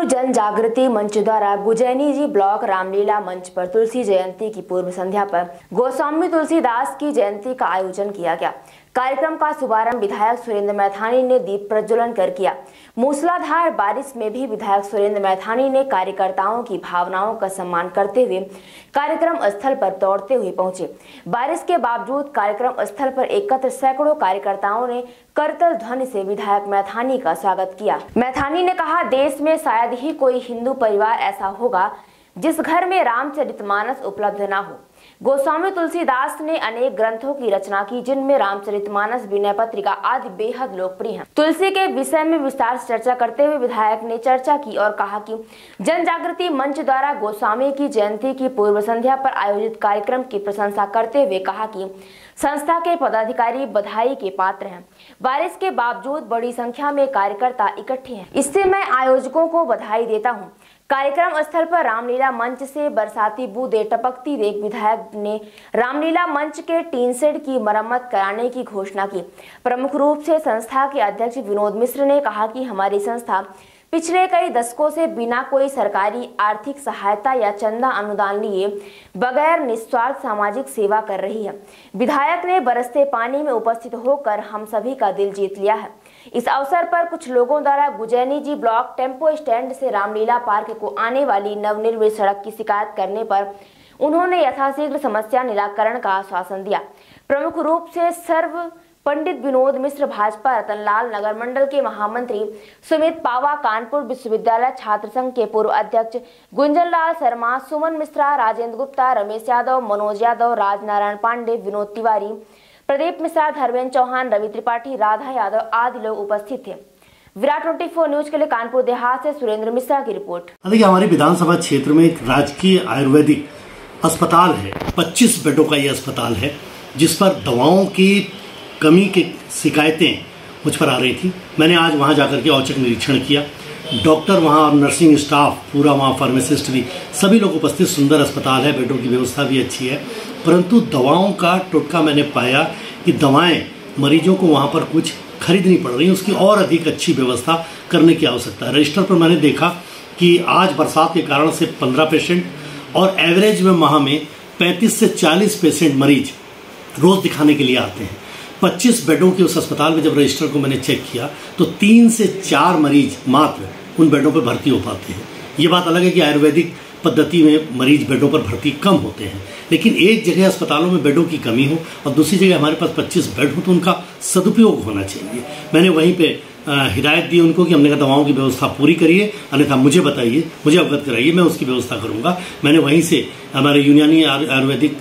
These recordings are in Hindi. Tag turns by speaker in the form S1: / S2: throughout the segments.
S1: जन जागृति मंच द्वारा गुजैनी जी ब्लॉक रामलीला मंच पर तुलसी जयंती की पूर्व संध्या पर गोस्वामी तुलसीदास की जयंती का आयोजन किया गया। कार्यक्रम का शुभारंभ विधायक सुरेंद्र मैथानी ने दीप प्रज्वलन कर किया। मूसलाधार बारिश में भी विधायक सुरेंद्र मैथानी ने कार्यकर्ताओं की भावनाओं का सम्मान करते हुए कार्यक्रम स्थल पर दौड़ते हुए पहुंचे। बारिश के बावजूद कार्यक्रम स्थल पर एकत्र सैकड़ों कार्यकर्ताओं ने करतल ध्वनि से विधायक मैथानी का स्वागत किया। मैथानी ने कहा, देश में शायद ही कोई हिंदू परिवार ऐसा होगा जिस घर में रामचरितमानस उपलब्ध न हो। गोस्वामी तुलसीदास ने अनेक ग्रंथों की रचना की, जिनमें रामचरितमानस, विनय पत्रिका आदि बेहद लोकप्रिय हैं। तुलसी के विषय में विस्तार से चर्चा करते हुए विधायक ने चर्चा की और कहा कि जन जागृति मंच द्वारा गोस्वामी की जयंती की पूर्व संध्या पर आयोजित कार्यक्रम की प्रशंसा करते हुए कहा कि संस्था के पदाधिकारी बधाई के पात्र हैं। बारिश के बावजूद बड़ी संख्या में कार्यकर्ता इकट्ठे हैं, इससे मैं आयोजकों को बधाई देता हूं। कार्यक्रम स्थल पर रामलीला मंच से बरसाती बूंदें टपकती देख विधायक ने रामलीला मंच के टीन शेड की मरम्मत कराने की घोषणा की। प्रमुख रूप से संस्था के अध्यक्ष विनोद मिश्र ने कहा कि हमारी संस्था पिछले कई दशकों से बिना कोई सरकारी आर्थिक सहायता या चंदा अनुदान लिए बगैर निस्वार्थ सामाजिक सेवा कर रही है। विधायक ने बरसते पानी में उपस्थित होकर हम सभी का दिल जीत लिया है। इस अवसर पर कुछ लोगों द्वारा Gujaini G block tempo stand से रामलीला पार्क को आने वाली नवनिर्मित सड़क की शिकायत करने पर उन्होंने यथाशीघ्र समस्या निराकरण का आश्वासन दिया। प्रमुख रूप से सर्व पंडित विनोद मिश्र, भाजपा रतनलाल नगर मंडल के महामंत्री सुमित पावा, कानपुर विश्वविद्यालय छात्र संघ के पूर्व अध्यक्ष गुंजन लाल शर्मा, सुमन मिश्रा, राजेंद्र गुप्ता, रमेश यादव, मनोज यादव, राजनारायण पांडे, विनोद तिवारी, प्रदीप मिश्रा, धर्मेंद्र चौहान, रवि त्रिपाठी, राधा यादव आदि लोग उपस्थित थे। विराट 24 न्यूज के लिए कानपुर देहात से सुरेंद्र मिश्रा की रिपोर्ट।
S2: देखिए, हमारे विधानसभा क्षेत्र में एक राजकीय आयुर्वेदिक अस्पताल है। 25 बेडों का ये अस्पताल है, जिस पर दवाओं की कमी की शिकायतें मुझ पर आ रही थी। मैंने आज वहां जाकर के औचक निरीक्षण किया। डॉक्टर वहां और नर्सिंग स्टाफ पूरा, वहां फार्मासिस्ट भी, सभी लोग उपस्थित। सुंदर अस्पताल है, बेडों की व्यवस्था भी अच्छी है, परंतु दवाओं का टोटका मैंने पाया कि दवाएं मरीजों को वहां पर कुछ खरीदनी पड़ रही है। उसकी और अधिक अच्छी व्यवस्था करने की आवश्यकता है। रजिस्टर पर मैंने देखा कि आज बरसात के कारण से 15 पेशेंट और एवरेज में माह में 35 से 40 पेशेंट मरीज रोज दिखाने के लिए आते हैं। 25 बेडों के उस अस्पताल में जब रजिस्टर को मैंने चेक किया तो 3 से 4 मरीज मात्र उन बेडों पर भर्ती हो पाते हैं। ये बात अलग है कि आयुर्वेदिक पद्धति में मरीज बेडों पर भर्ती कम होते हैं, लेकिन एक जगह अस्पतालों में बेडों की कमी हो और दूसरी जगह हमारे पास 25 बेड हो तो उनका सदुपयोग होना चाहिए। मैंने वहीं पे हिदायत दी उनको कि हमने कहा दवाओं की व्यवस्था पूरी करिए, अन्यथा मुझे बताइए, मुझे अवगत कराइए, मैं उसकी व्यवस्था करूंगा। मैंने वहीं से हमारे यूनानी आयुर्वेदिक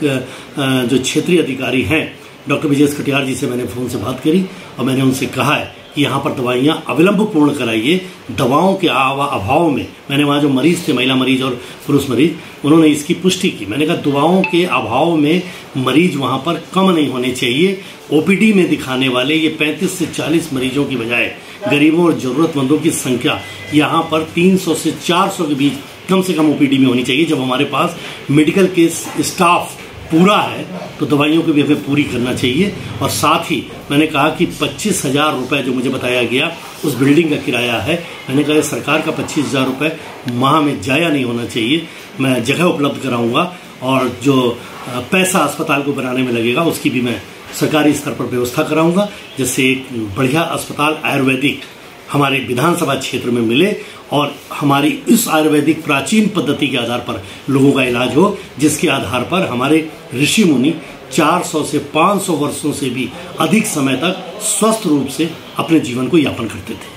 S2: जो क्षेत्रीय अधिकारी हैं डॉक्टर विजय कटियार जी से मैंने फोन से बात करी और मैंने उनसे कहा है कि यहाँ पर दवाइयाँ अविलंब पूर्ण कराइए। दवाओं के अभाव में, मैंने वहाँ जो मरीज थे, महिला मरीज और पुरुष मरीज, उन्होंने इसकी पुष्टि की। मैंने कहा दवाओं के अभाव में मरीज वहाँ पर कम नहीं होने चाहिए। ओपीडी में दिखाने वाले ये 35 से 40 मरीजों की बजाय गरीबों और जरूरतमंदों की संख्या यहाँ पर 300 से 400 के बीच कम से कम ओपीडी में होनी चाहिए। जब हमारे पास मेडिकल के स्टाफ पूरा है तो दवाइयों को भी हमें पूरी करना चाहिए। और साथ ही मैंने कहा कि 25,000 रुपये जो मुझे बताया गया उस बिल्डिंग का किराया है, मैंने कहा सरकार का 25,000 रुपये माह में जाया नहीं होना चाहिए। मैं जगह उपलब्ध कराऊंगा और जो पैसा अस्पताल को बनाने में लगेगा उसकी भी मैं सरकारी स्तर पर व्यवस्था कराऊंगा, जिससे एक बढ़िया अस्पताल आयुर्वेदिक हमारे विधानसभा क्षेत्र में मिले और हमारी इस आयुर्वेदिक प्राचीन पद्धति के आधार पर लोगों का इलाज हो, जिसके आधार पर हमारे ऋषि मुनि 400 से 500 वर्षों से भी अधिक समय तक स्वस्थ रूप से अपने जीवन को यापन करते थे।